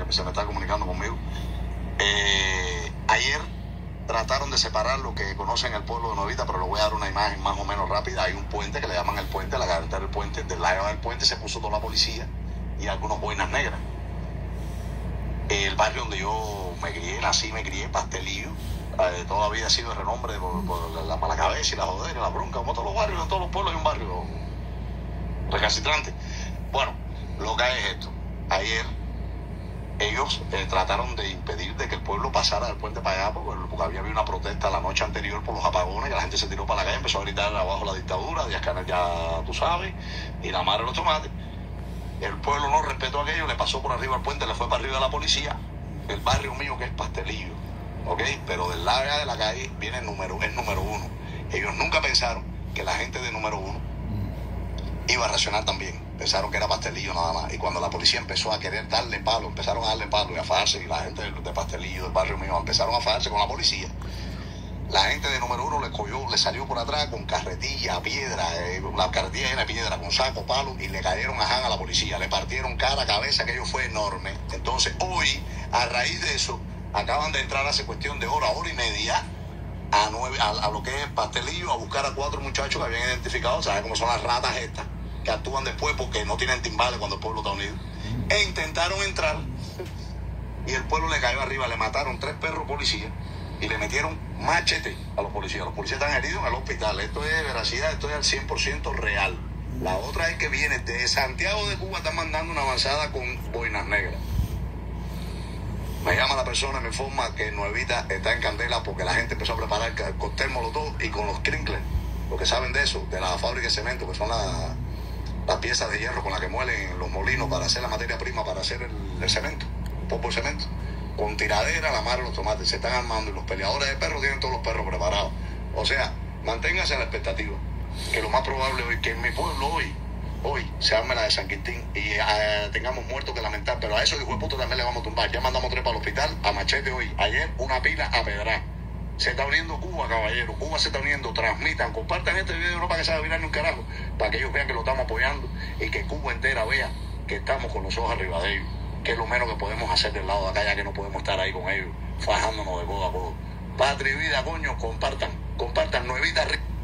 se me está comunicando conmigo. Ayer trataron de separar lo que conocen el pueblo de Nuevita, pero le voy a dar una imagen más o menos rápida. Hay un puente que le llaman el puente, la carretera del puente. Del lado del puente se puso toda la policía y algunos boinas negras. El barrio donde yo me crié, nací, me crié, Pastelillo, toda la vida ha sido de renombre por la mala cabeza y la jodera, la bronca, como todos los barrios, en todos los pueblos hay un barrio recalcitrante. Bueno, lo que hay es esto. Ayer ellos trataron de impedir de que el pueblo pasara del puente para allá, porque había habido una protesta la noche anterior por los apagones, y la gente se tiró para la calle, empezó a gritar abajo la dictadura, Díaz-Canel ya tú sabes, y la madre de los tomates. El pueblo no respetó aquello, le pasó por arriba al puente, le fue para arriba a la policía. El barrio mío, que es Pastelillo, ¿ok? Pero del lado de la calle viene el número 1. Ellos nunca pensaron que la gente de número 1 iba a reaccionar también. Pensaron que era Pastelillo nada más. Y cuando la policía empezó a querer darle palo, empezaron a darle palo y a fajarse, y la gente de Pastelillo, del barrio mío, empezaron a fajarse con la policía. La gente de número 1 le salió por atrás con carretilla, piedra, la carretilla llena de piedra, con saco, palo, y le cayeron a la policía. Le partieron cara, cabeza, aquello fue enorme. Entonces, hoy, a raíz de eso, acaban de entrar hace cuestión de hora y media, a lo que es Pastelillo, a buscar a 4 muchachos que habían identificado, ¿sabes cómo son las ratas estas? Que actúan después porque no tienen timbales cuando el pueblo está unido. E intentaron entrar, y el pueblo le cayó arriba, le mataron 3 perros policías, y le metieron machete a los policías. Los policías están heridos en el hospital. Esto es veracidad, esto es al 100% real. La otra es que viene de Santiago de Cuba, están mandando una avanzada con boinas negras. Me llama la persona y me informa que Nuevita está en candela porque la gente empezó a preparar el cóctel molotov y con los sprinkles. Los que saben de eso, de la fábrica de cemento, que son las piezas de hierro con las que muelen los molinos para hacer la materia prima, para hacer el cemento, un poco de cemento. Con tiradera, la madre de los tomates, se están armando, y los peleadores de perros tienen todos los perros preparados. O sea, manténgase a la expectativa, que lo más probable hoy, que en mi pueblo hoy se arme la de San Quintín y tengamos muertos que lamentar, pero a esos hijos de puta también le vamos a tumbar. Ya mandamos 3 para el hospital, a machete hoy. Ayer una pila a pedrar. Se está uniendo Cuba, caballero. Cuba se está uniendo. Transmitan, compartan este video, no para que se haga viral ni un carajo, para que ellos vean que lo estamos apoyando y que Cuba entera vea que estamos con los ojos arriba de ellos, que es lo menos que podemos hacer del lado de acá, ya que no podemos estar ahí con ellos, fajándonos de codo a codo. Patria y vida, coño, compartan, Nuevita.